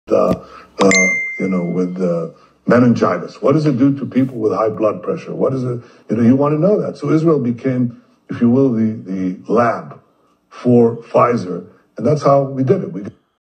with meningitis? What does it do to people with high blood pressure? What is it? You want to know that. So Israel became, if you will, the lab for Pfizer, and that's how we did it.